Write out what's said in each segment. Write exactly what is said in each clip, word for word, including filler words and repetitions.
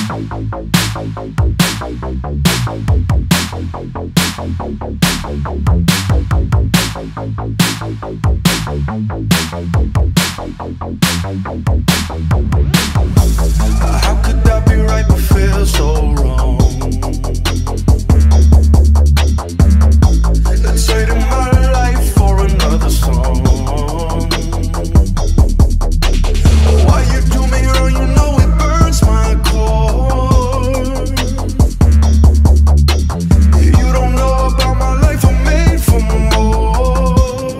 How could that be right but feel so wrong? Let's trade in my life for another song. Why you do me wrong, you know it burns my core. You don't know about my life, I'm made for more.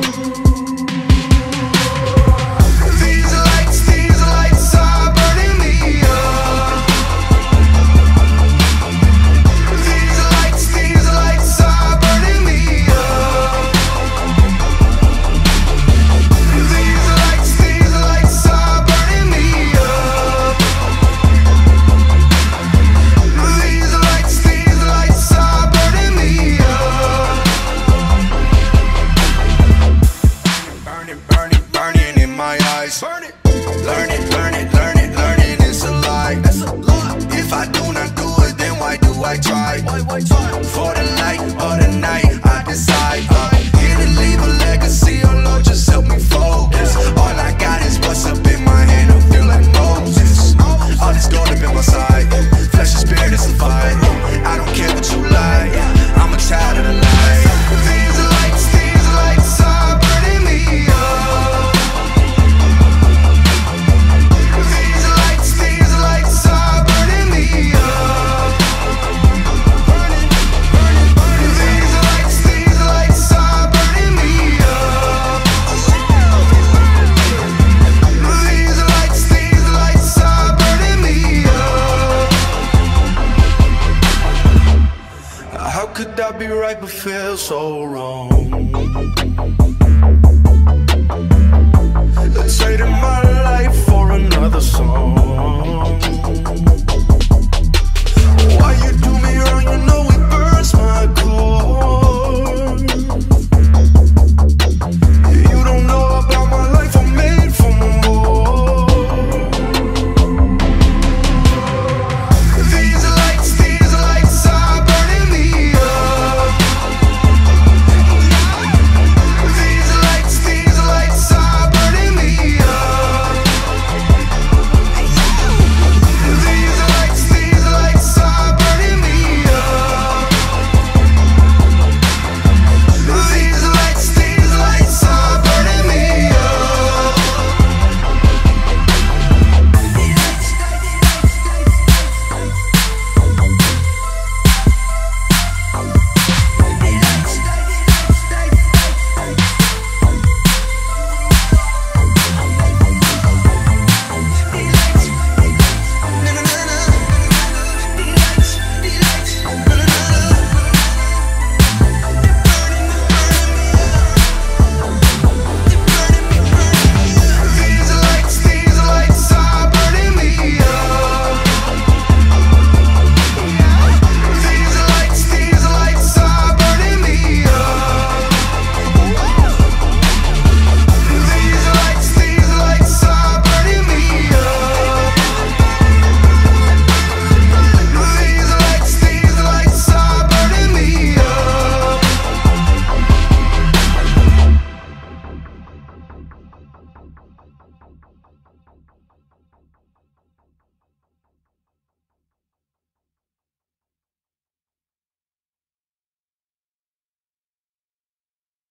These lights, these lights are burning me up. These lights, these lights are burning me up. These lights, these lights are burning me up. These lights, these lights are burning me up. Burning, burning, burning in my eyes. Burn it. Learn it, learn it, learn it, learning it's a lie. That's a lie. If I do not do it, then why do I try? Why, why try? For the light or the night, I decide. Uh, here to leave a legacy, oh Lord, just help me focus. All I got is what's up in my hand, I feel like Moses. All this gold up in my side, flesh and spirit is a fight. I don't care what you like, I'm a child of the light. These lights, these lights are burning me up. These lights, these lights are burning me up. Burning, burning, burning. These lights, these lights are burning me up. These lights, these lights are burning me up. How could that be right but feel so wrong? Let's trade in my life for another song.